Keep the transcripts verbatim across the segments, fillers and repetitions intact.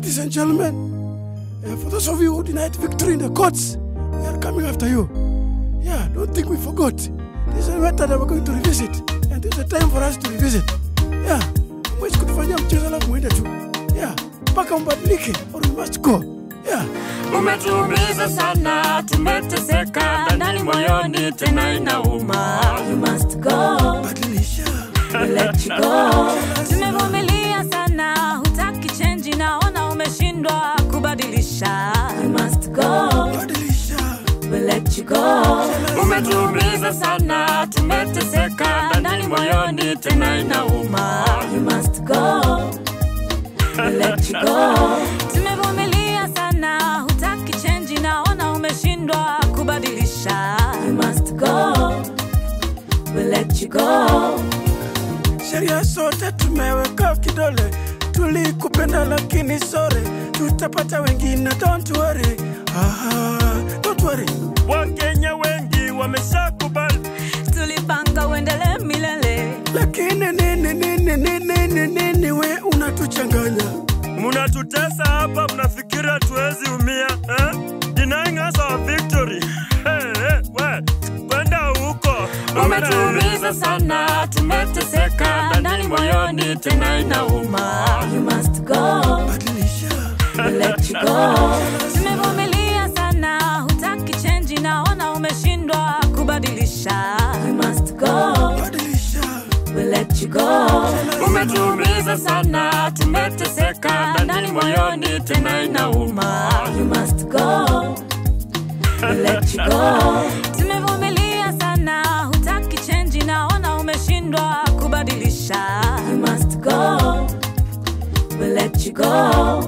Ladies and gentlemen, uh, for those of you who denied victory in the courts, we are coming after you. Yeah, don't think we forgot. This is a matter that we're going to revisit, and this is a time for us to revisit. Yeah, mwezi kutufanyia mchezo alafu mwende tu. Yeah, mpaka mbadilike or we must go. Yeah. Umetuumiza sana, tumeteseka, ndani moyoni tena inauma. You must go. Badilisha. We'll let you go. Tumevumilia sana, hutaki change, naona umeshindwa kubadilisha. You must go. Badilisha. We'll let you go. Umetuumiza sana, tumeteseka, ndani moyoni tena inauma. You must go. We'll let you go. Tumevumilia sana, hutaki change, naona umeshindwa kubadilisha. You must go. We'll let you go. Sheria sote tumeweka kidole, tulikupenda lakini sorry, tutapata wengine, don't worry. Aha, don't worry. Wakenya wengi wameshakubali, tulipanga uendelee milele. Lakini nini nini nini nini nini we unatuchanganya. Munatutesa hapa, mnafikira tuwezi umia, eh? Denying us our victory. Hey, hey, we, kwenda huko. Umetuumiza sana, tumeteseka, ndani moyoni tena inauma. You must go. Badilisha. We'll let you go. Tumevumilia sana, hutaki change, naona umeshindwa kubadilisha. You must go. Badilisha. We'll let you go. Umetuumiza sana, tumeteseka, ndani moyoni tena inauma. You must go. We'll let you go. Tumevumilia sana, hutaki change, naona umeshindwa kubadilisha. You must go. We'll let you go.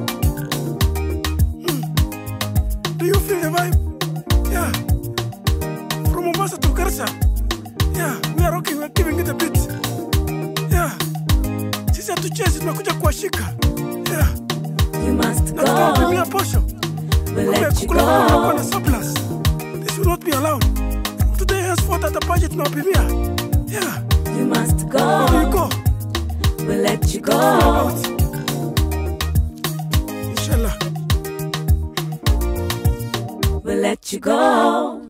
Do you feel the vibe? Yeah. From Mombasa to Garissa. Yeah, we are rocking, we are giving it a beat. Yeah. Sisi hatuchezi, tunakuja kuwashika. Yeah. You must Na tutawapimia go. posho. We'll let you Kukula kwa go. na surplus. This will not be allowed. From today henceforth at the budget tunawapimia. Yeah. You must There you go. go. We'll let you go. Out. Inshallah. We'll let you go.